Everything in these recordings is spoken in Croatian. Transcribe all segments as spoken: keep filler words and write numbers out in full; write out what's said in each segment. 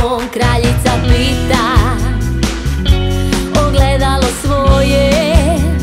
on kraljica pita ogledalo svoje.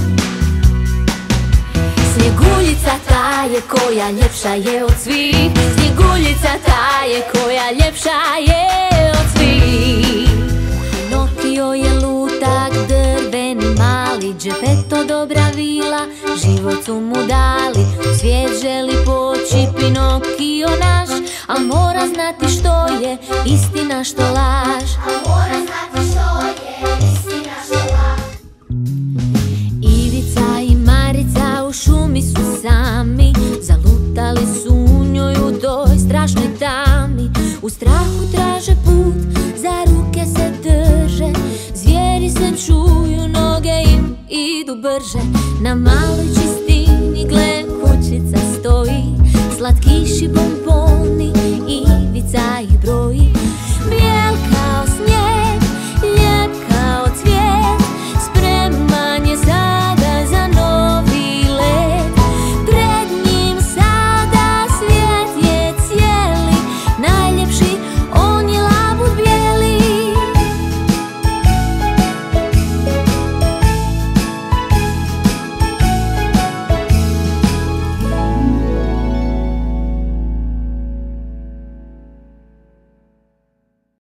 Snjeguljica ta je koja ljepša je od svih, Snjeguljica ta je koja ljepša je od svih. Pinokio je lutak drveni mali, džepeto dobra vila, život su mu dali. U svijet želi poći Pinokio naš, al mora znati što je istina, što laž.